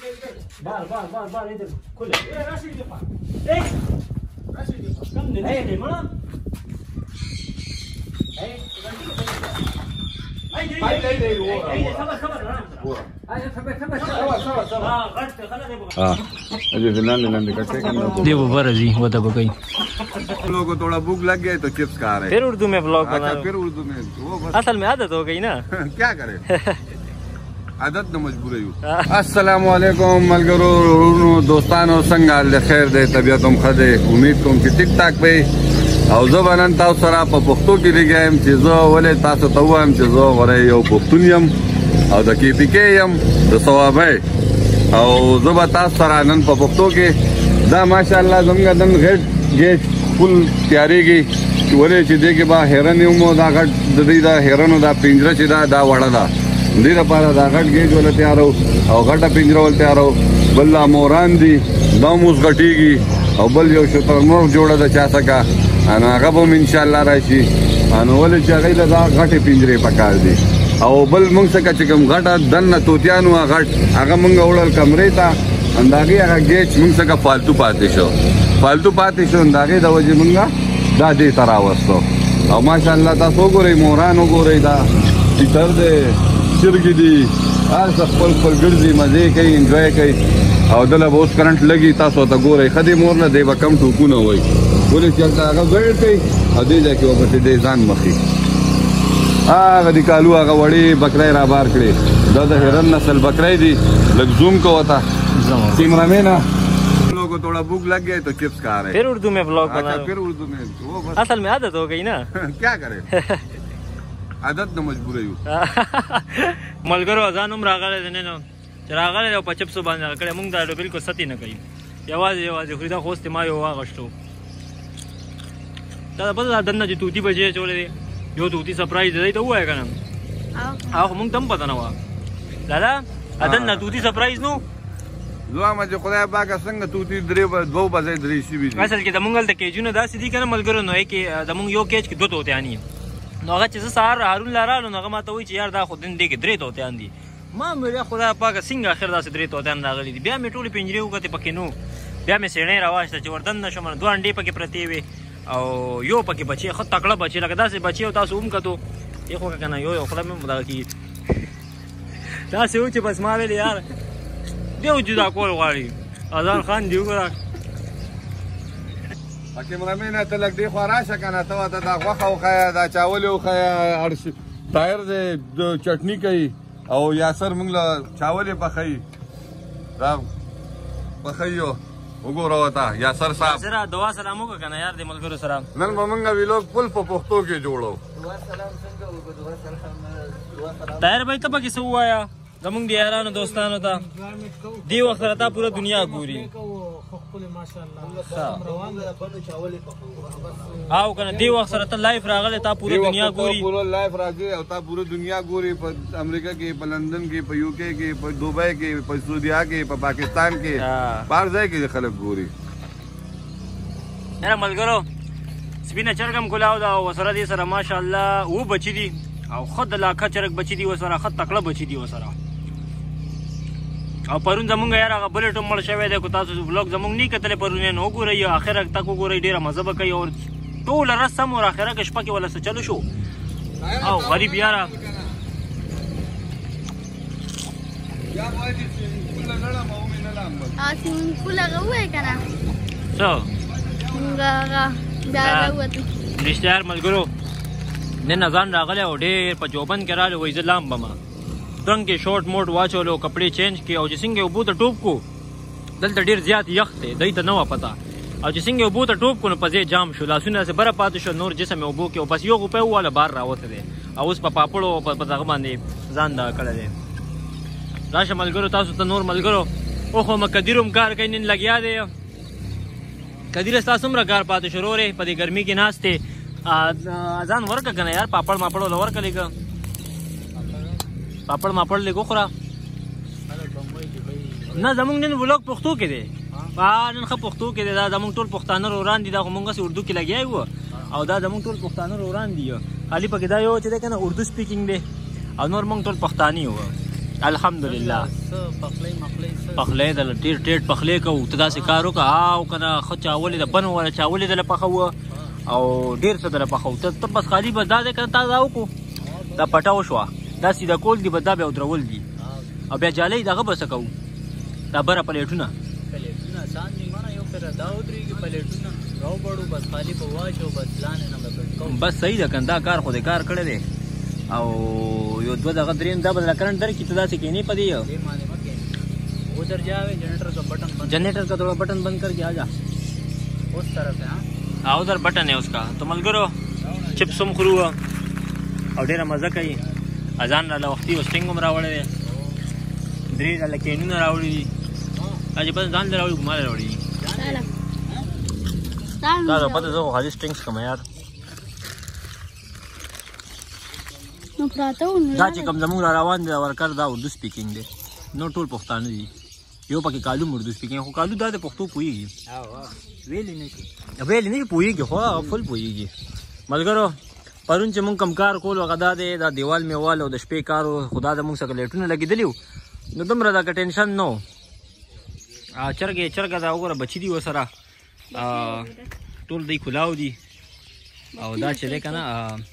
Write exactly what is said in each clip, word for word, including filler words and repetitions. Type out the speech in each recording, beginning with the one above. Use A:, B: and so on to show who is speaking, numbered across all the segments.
A: بار بار بار بار इधर खुले ए राशि के पास ए राशि के पास कम नहीं है मना ए भाई ले ले वो खबर खबर वो अरे खबर खबर खबर खबर हां गट खला दे
B: हां अजय फिलहाल नंदी कटे करना
A: दे वो बरजी वो तो बकई
B: लोगों को थोड़ा भूख लग गया तो चिप्स खा रहे
A: फिर उर्दू में ब्लॉग बना
B: फिर उर्दू में वो बस
A: असल में आदत हो गई ना
B: क्या करें आदत न मजबूर है अस्सलाम वालेकुम मलगरो दोस्तानो संगाल दे खैर दे तबियतम खदे उम्मीद कोम कि टिक टाक पे او زه بنن تاسو سره په پښتو کې لګایم چې زه ولې تاسو ته وایم چې زه غوړی یو پښتون یم او د کې پی کې یم د ثوابه او زه به تاسو سره نن په پښتو کې دا ماشاءالله زموږ نن غټ گیټ فل تیاریږي چې ولې چې دې کې به هرن یو مو دا غټ د دې دا هرنو دا پنجره چې دا دا وړه ده دې لپاره دا غټ گیټ ول تیارو او غټه پنجره ول تیارو بل موران دي دا موږ غټيږي او بل یو شتر نور جوړه ده چا څنګه انا هغه به ان شاء الله راشي انا ولې چې هغه دا غټه پنجره پکار دي او بل موږ څنګه چې کوم غټه دنه توتیانو غټ هغه موږ وړل کمرې ته انداګي هغه گیټ موږ څنګه فالتو پاتې شو فالتو پاتې شو انداګي د وجه موږ دا دې ترا وستو او ماشاء الله تاسو ګورئ موران وګورئ دا تر دې چرګي دي هر څه خپل خپل ګرځي مزه کوي انجوای کوي او دله به اوس کرنټ لګي تاسو ته ګورئ خدي مور نه دی به کم ټوکونه وای ولې چې هغه غړ کوي او دې ځکه وبته دې ځان مخې هغه د کالو هغه وړي بکرای را بار کړي دا د هرن نسل بکرای دي لږ زوم کو وتا کیمرامین लोगों को थोड़ा भूख लग गया तो चिप्स खा रहे
A: फिर उर्दू में ब्लॉग बना
B: फिर उर्दू में वो बस
A: असल में आदत हो गई ना
B: क्या करें आदत न मजबूर है
A: मलगरो अजान उम रागले ने नो रागले او په چپسو باندې کړه مونږ دا بالکل ستی نه کوي یوازې یوازې خو دا خوست ما یو واغشتو دا په دا دنه چې توتی بجې چولې یو توتی سرپرایز دی ته وای کنه او مونږ تم پته نه و لالا ادنه توتی سرپرایز نو
B: زما ما چې خدای پاک څنګه توتی درې دوه بځې درې شي وي
A: اصل کې د مونږ د کېجونه داسې دي کنه ملګرو نو کې د مونږ یو کېج کې دوه توته اني نو هغه چې سار هارون لارالو نو هغه ما ته وی چې یار دا خو دین دې کې درې توته اندي ما مې خدای پاک څنګه اخر داسې درې توته ان راغلي دي بیا مې ټولې پنجرې وکړې پکې نو بیا مې سېړې راوښته چې وردن نشم دوه انډې پکې پرتی وي او یو پکې بچي خط تکړه بچي لکه داسې بچي او تاسو هم کتو یو خو کنه یو یو خپل مې مدار کی تاسو چې بس ما ویل یار دیو جدا کول غواړي اذان خان دیو غواړي
B: اکه مرمنه ته لګ دی خو راشه کنه ته دا دا غوخه او خیا دا چاول او خیا ارش ټایر دې چټنی کوي او یاسر موږ له چاول په خی دا په خیو وګوره وتا یاسر صاحب
A: سره دعا سلام وکړه کنه یار دې ملګرو سره
B: نن موږ ویلوګ فل په پښتو کې جوړو
A: دعا سلام څنګه وګړو دعا سلام دعا سلام ټایر به ته پکې سو وایا زمونږ د یارانو دوستانو ته دی وخت راته پوره دنیا ګوري او کنه دی وخت سره ته لایف راغله تا پوره دنیا ګوري
B: پوره لایف راځي او تا پوره دنیا ګوري په امریکا کې په لندن کې په یو کې کې په دوبۍ کې په سعودیا کې په پاکستان کې بهر ځای کې خلک ګوري
A: یاره ملګرو سپینه چرګم ګلاو دا وسره دي سره ماشاءالله و بچی دي او خود لاکه چرګ بچی دي وسره خط تکړه بچی دي وسره او پرون زمونږ یار هغه بلټ مړ شوی دی کو تاسو ولاګ زمونږ نه کتلې پرون نو ګورئ اخر تک ګورئ ډیره مزه به کوي او ټول رسم او اخره کې شپه کې ولا څه چلو شو او غریب یاره
B: یا وای دي چې کله لړا مو نه لام
C: اسی من کله غوې کنه
A: څو
C: غا دا راوته
A: رشتہار ملګرو نن ځان راغله او ډېر په جوبن کې رااله وې ځلام بما رنگ کې شورټ موټ واچولو کپڑے چینج کې او چې څنګه وبو ته ټوپ کو دلته ډېر زیات یخ دی دای ته نو پتا او چې څنګه وبو ته ټوپ کو نو پځې جام شو لاسونه سه بره پاتې شو نور جسم وبو کې او بس یو په والا بار راوته دی او اوس په پاپړو په دغه باندې ځان دا کړل دی راشه ملګرو تاسو ته نور ملګرو او خو مقدیروم کار کوي نن لګیا دی کدیره تاسو هم را کار پاتې شروع لري په دې ګرمي کې ناشته ځان ورکه کنه یار پاپړ ماپړ ول ورکه لګا پاپړ ماپړ لګو خورا نه زمونږ نن ولاګ پښتو کې دی ا نن خو پښتو کې دی دا زمونږ ټول پښتانه روران دي دا موږ سه اردو کې لګیای وو او دا زمونږ ټول پښتانه روران دي خالی پکې دا یو چې دا کنه اردو سپیکینګ دی او نور موږ ټول پښتاني وو الحمدلله
D: پخلی مخلی
A: پخلی د ډېر ډېر پخلی کوو ته داسې کار وکړه او که نه ښه چاولې د بن وله چاولې دله پخوه او ډېر څه دله پخوو ته ته بس خالي بس دا دی که نه تا دا وکړو دا پټه وشوه دا سیده کول دي بس دا بیا ودرول دي او بیا جالۍ دغه به څه کوو دا بره پلیټونه
D: پلیټونه آسان دي مانه یو پره دا ودرېږي پلیټونه راوبړو بس خالي به واچو بس لاندې نه به پټ کوو
A: بس صحیح ده که دا کار خو دې کار کړی دی او یو دوه دغه درېیم دا به دله کرنټ درکړي ته داسې کښېنې په دې
D: دې باندې مه کښېنه ادھر جاوے جنریٹر کا بٹن بند
A: جنریٹر کا تھوڑا بٹن بند کر کے آ جا
D: اس طرف ہے
A: ہاں ادھر بٹن ہے اس کا تو ملګرو چپس هم خورو او ډېره مزه کوي اذان راله وختي وسټینګ هم راوړی دی درې ډله کینونه راوړي دي چې بس ځان له راوړي ګما له راوړي دي دا دا پته زه خو خالي سټینګس کوم یار
C: نو پراته و
A: دا چې کوم زموږ را روان دی ورکر دا اردو سپیکینګ دی نو ټول پښتانه دي یو پکې کالو اردو سپیکینګ خو کالو دا د پښتو پوهېږي
D: ویلی نشي
A: ویلې نه پوهېږي خو فل پوهېږي ملګرو پرون چې مونږ کم کار کول هغه دا دی دا دیوال میوال او د شپې کار و خو دا زموږ څخه لیټونه لګېدلي وو نو دومره دا که ټینشن نه و چرګې چرګه دا وګوره بچي دي ورسره ټول دی کلاو دي او دا چې دی که نه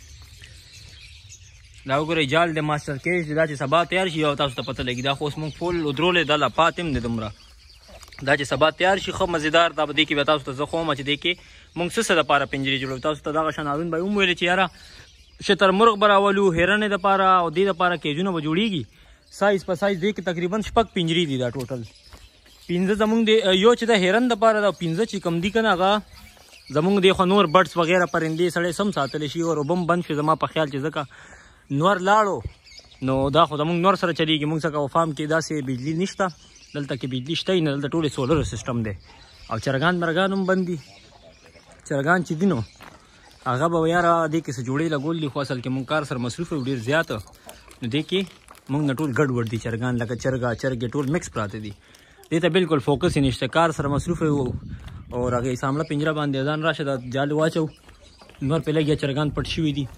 A: دا وګورئ جال د ماسټر کیج دی دا چې سبا تیار شي او تاسو ته پته لګي دا خو اوس مونږ فول ودرولې دا لا پات هم دی دومره دا چې سبا تیار شي ښه مزېدار دا به دې کې بیا تاسو ته زه ښوم چې دې کې مونږ څه څه دپاره پنجرې جوړوو تاسو ته دغه شان هارون بھاي هم ویلې چې یاره شترمرغ به راولو هرنې دپاره او دې دپاره کیجونه به جوړېږي سایز په سایز دې کې تقریبا شپږ پنجرې دي دا ټوټل پنځه زمونږ د یو چې د هرن دپاره دا پنځه چې کم دي که نه هغه زمونږ د خو نور بډس وغیره پرندې سړی سم ساتلی شي او اوبه هم بند شي زما په خیال چې ځکه نور لاړو نو دا خو زمونږ نور سره چلیږي مونږ څخه فارم کې داسې بجلي نشته دلته کې بجلي شته نه دلته ټولې سولر سیسټم دی او چرګان مرغان هم بند دي چرګان چې دي نو هغه به یاره دې کې څه جوړې لګول دي خو اصل کې مونږ کار سره مصروف یو ډېر زیات نو دې کې مونږ نه ټول ګډ وډ دي چرګان لکه چرګه چرګې ټول مکس پراته دي دې ته بالکل فوکس یې نشته کار سره مصروف یو او هغې سامله پنجره باندې ځان راشه دا جال واچو نور پې لږ چرګان پټ شوي دي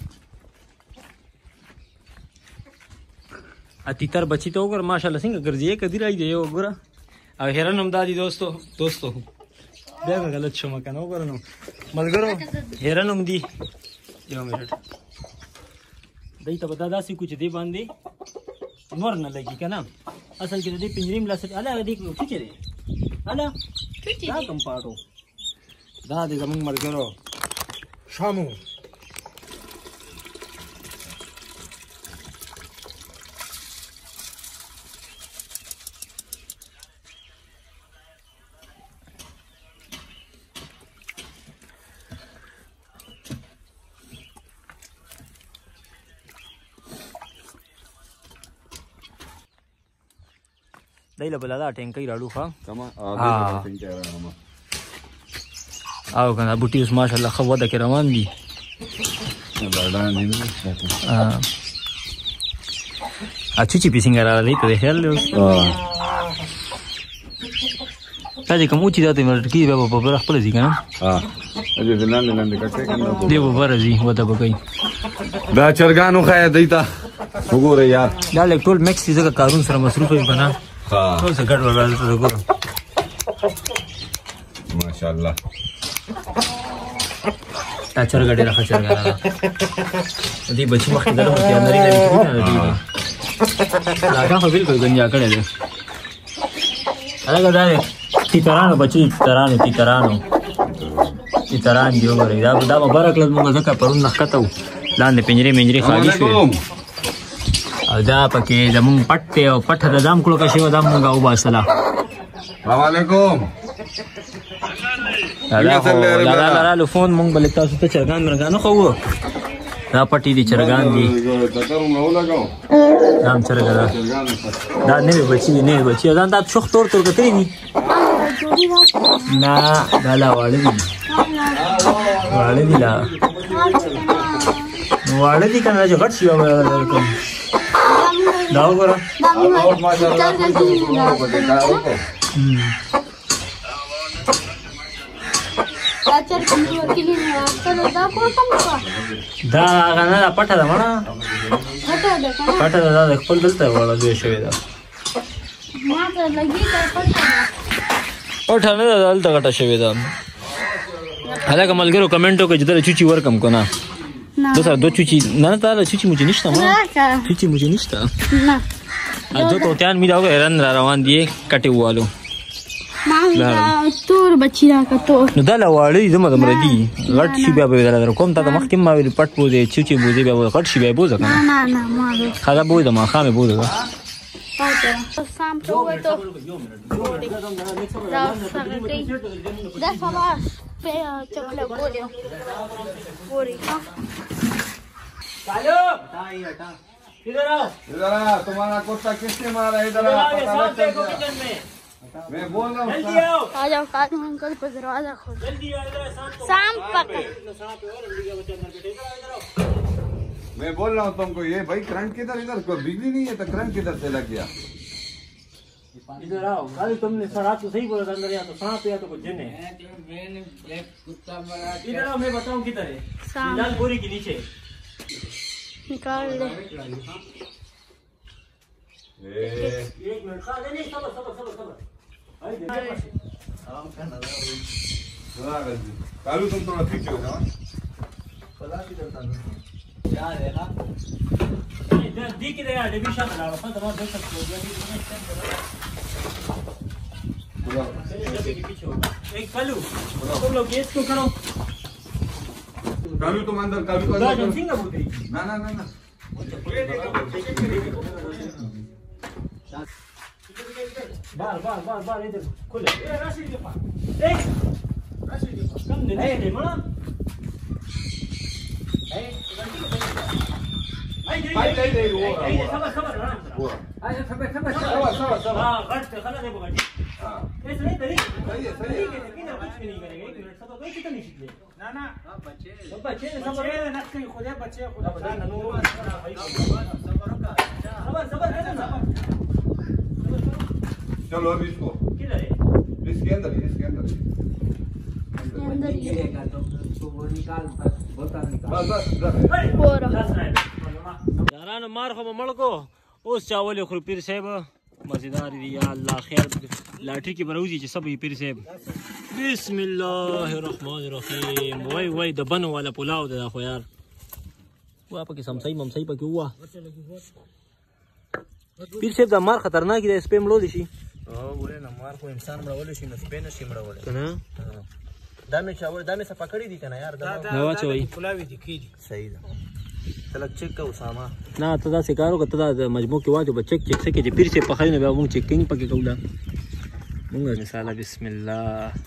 A: اتیتر بچی ته وګوره ماشاءالله څنګه ګرځي که دی رای دی یو وګوره او هرن هم دا دي دوستو دوستو بیا مې غلط شوم که نه وګوره نو ملګرو هرن هم دي یو منټ دی ته به دا داسې کړو چې دی باندې نور نه لګي که نه اصل کې د دې پنجرې ملا سټ هله هغه دې ټیکې دی هله دا کوم پاټو دا دی زموږ ملګرو شامو دی له بله دا ټینکۍ راړو ښه او که نه بوټي اوس ماشاءالله ښه وده کې روان دي چوچي پې څنګه راغلی ته د خیال دی اوس دا چې کوم اوچي دا ته مټ کېږي بیا به په بره خپله ځي که نه دی به بره ځي وده به کوي
B: دا چرګان وښیه دی ته وګوره یار
A: دا لږ ټول مکس دي ځکه کارون سره مصروف وي که نه ټول څه ګډ وډ دلته وګوره
B: ماشاءالله
A: دا چرګه ډېره ښه چرګه ده د دې بچي مخکې دله خو نري نري کړي نه د دې لاکان خو بلکل ګنجا کړی دی هلکه دا دی تیترانو بچي تیترانو تیترانو تیتران دي وګورئ دا دا به بره کړل مونږ ځکه پرون نه ښکته وو لاندې پنجرې منجرې خالي شوې او دا پکې زمونږ پټ دی او پټه د دام کړو که شوې دا مونږ وباسله
B: سلام علیکم
A: دا خو لالا لرالو فون مونږ به لږ تاسو ته چرګان مرګان وښوو دا پټې دي چرګان دي دا هم چرګه ده دا نوې بچي دي نوې بچي ځان دا شوخ تور تور کتلي دي نه دا لا واړه دي واړه دي لا واړه دي که نه چې غټ شي به درکړم دا وګوره
C: اچر کوم وکیلی نه راستله دا کوم څه
A: دا غنه پټه ده مړه
C: هټه ده کنه
A: پټه ده دا خپل دلته وړه دی شوی دا
C: ما ته لګی ته پټه ده
A: پټه نه ده دلته غټه شوی دا هغه ملګرو کمنټو کې جدل چوچی ورکم کنه
C: نه
A: دو سره دو چوچی نه تعالی چوچی مو نشته ما
C: راکا
A: چوچی مو نشته
C: نه
A: دو توتیان می دا رن را روان دي کټي والو
C: ما دا تور بچی راکا تور
A: نو دا لواړی زما د مردي غټ شي بیا به در کوم تا د مخکې ما ویل پټ بوزي چوچی بوزي بیا غټ شي بیا بوزه کنه
C: نه نه نه ما
A: خلا بوزه ما خامه بوزه
C: پاتې سام ته وته دا څنګه دا سماش पे चकले बोलियो पूरी हाँ
A: चालो इधर आओ
B: इधर आ तुम्हारा कुत्ता किसने मारा इधर आ पता लग किचन में मैं बोल रहा हूँ
A: जल्दी आओ
C: आ जाओ काटो अंकल पर दरवाजा खोल
A: जल्दी आओ इधर
C: शाम पक
B: मैं बोल रहा हूँ तुमको ये भाई करंट किधर इधर को बिजली नहीं है तो करंट किधर से लग गया
A: इधर आओ गाड़ी तुमने सर आप तो सही बोला था अंदर या तो सांप या तो कुछ जिन है इधर आओ मैं बताऊं किधर है लाल बोरी के नीचे
C: निकाल ले
A: एक मिनट खा ले नहीं सबर सबर सबर सबर आई दे आराम करना
B: कालू तुम थोड़ा पीछे हो जाओ
A: पता किधर था यार है ना इधर दिख रहा है डिवीजन लगा अपन तुम्हारा देख सकते हो एक कालू तुम लोग केस को करो
B: कालू तुम अंदर कालू को
A: अंदर
B: अंदर
A: सिंह बुद्धि
B: ना ना ना ना
A: बार बार बार बार इधर खुले ए राशि के पास एक राशि के पास कम दे नहीं मना ए आई दे दे वो खबर खबर वो आई खबर खबर
B: सवा सवा सवा
A: हां गट खला दे बगड़ी
B: हां
A: ये सही तरी
B: सही है सही है
A: किधर कुछ भी नहीं करेगा एक मिनट सब तो कितना नहीं सीख ले ना ना बच्चे बच्चे ने सब नक्की खुद है बच्चे खुद बता ना नो सबर सबर है ना
B: चलो अभी इसको
A: किधर है
B: इसके अंदर इसके अंदर
C: अंदर ही
D: तो वो निकाल बोतल निकाल
B: बस बस
C: पूरा
A: دارانو مار خو مړکو اوس چاول خو پیر صاحب مزیدار دی یا الله خیر لاټری کې بروزي چې سب پیر صاحب بسم الله الرحمن الرحیم وای وای د بنو والا پلاو ده خو یار وا پکې سمسای ممسای پکې وا پیر صاحب دا مار خطرناک دی سپیم لول شي
D: او ګوره نه مار کو انسان مړول شي نو سپین شي مړول
A: کنه
D: دا مې چاول دا مې صفه کړی دي کنه یار دا
A: نو واچوي
D: پلاوی دي کیږي صحیح ده تلک چیک کا اسامه
A: نه ته دا سکارو کته دا مجموع کې واجب چیک چیک سکه چې پیر صاحب په خاینه به مونږ چیکینګ پکې کولا مونږ مثال بسم الله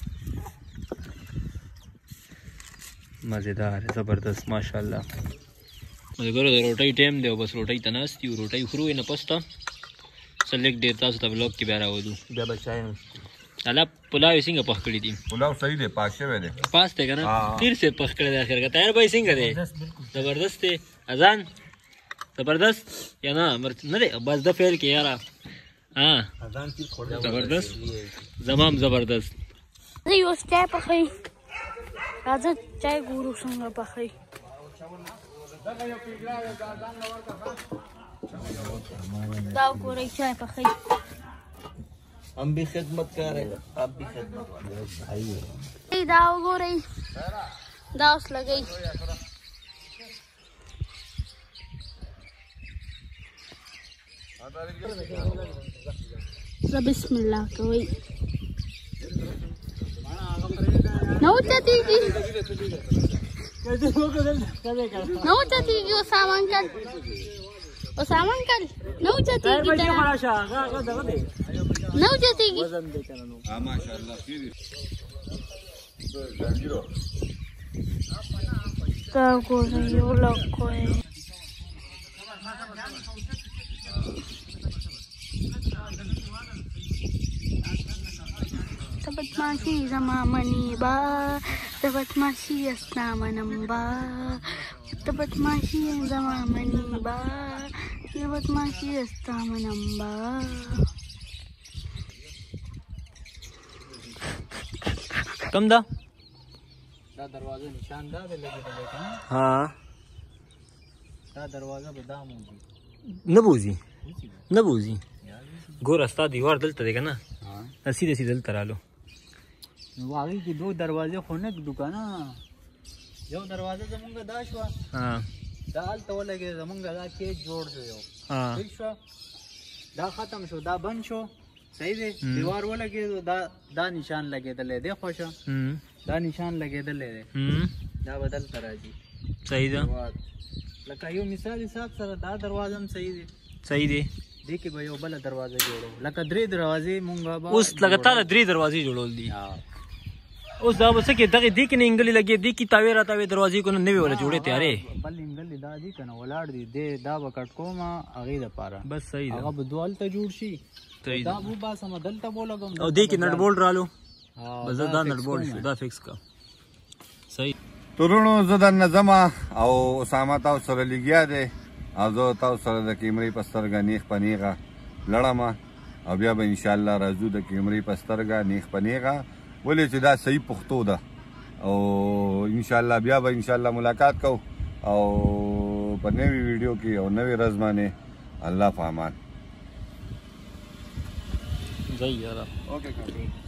A: مزیدار زبردست ماشاءالله مګر د روټي ټیم دی بس روټي تناستي روټي خورو نه پستا سلیکټ ډیر تاسو ته بلوګ کې بیا راوځو
D: بیا بچایم
A: الا پلاو څنګه پخ کړی دي
B: पुलाव सही दे पाक शवे दे
A: پاس ته کنه پیر سے پخ کړی دی اخر کا تیار به څنګه دی زبردست دی اذان زبردست یا نه نه دی بس د فعل کې یارا ها
D: اذان کی خور
A: زبردست زمام زبردست
C: زه یو چای پخې راځه چای ګورو څنګه پخې دا ګورې چای پخې
D: हम भी खिदमत कर रहे हैं आप भी खिदमत भाई
C: ए दाव गोरे दावस लगई बिस्मिल्लाह कोई नौ चती की नौ चती की वो सामान कर वो सामान कर नौ चती की तरह नौ चती की
B: हां माशाल्लाह फिर तो जंजीरो
C: का को यो लोग को है तबत माशी जमा मनी बा तबत माशी असना मनम बा तबत माशी जमा मनी बा तबत माशी असना मनम बा
A: कम دا
D: دا دروازه نشان دا دی لګېدلی که نه
A: ها
D: دا دروازه به دا موږي
A: نه بوځي نه بوځي ګوره ستا دیوار دلته دی که نه سیده سیده دلته رالو
D: نو هغې کې دو دروازې خو نه ږدو که نه یو دروازه زمونږ دا شوه دا هلته ولګېده زمونږ دا کیج جوړ شو یو ٹھیک شوه دا ختم شو دا بند شو صحیح دی دیوار ولګېدو دا دا نشان لګېدلی دی خوشه دا نشان لګېدلی دی دا به دلته راځي
A: صحیح ده
D: لکه یو مثال حساب سره دا دروازه هم صحیح دی
A: صحیح دی
D: دې کې به یو بله دروازه جوړو لکه درې دروازې مونږ به
A: اوس لکه تا له درې دروازې جوړول دي اوس دا به څه کې دغې دې کې نه انګلې لګې دې کې تاوې راتاوې دروازې کو نه نوې وله جوړې تیارې
D: بل انګلې دا دي که نه ولاړ دي دې دا به کټ کومه هغې دپاره
A: بس صحیح ده
D: هغه به دوه هلته جوړ شي دا به وباسمه دلته به ولګم
A: او دې کې نټ بولډ رالو بس دا نټ بولډ شو دا فکس کا صحیح
B: ترونو زه درنه ځمه او اسامه تاسو سره لګیا دی او زه تاسو سره د کیمرې په سترګه نیغ په نیغه لړمه او بیا به انشاءالله راځو د کیمرې په سترګه نیغ په نیغه ولې چې دا صحیح پښتو ده او انشاءالله بیا به انشاءالله ملاقات کوو او په نوې ویډیو کې او نوې ورځ باندې الله په امان
A: ځئ یاره
B: اوکې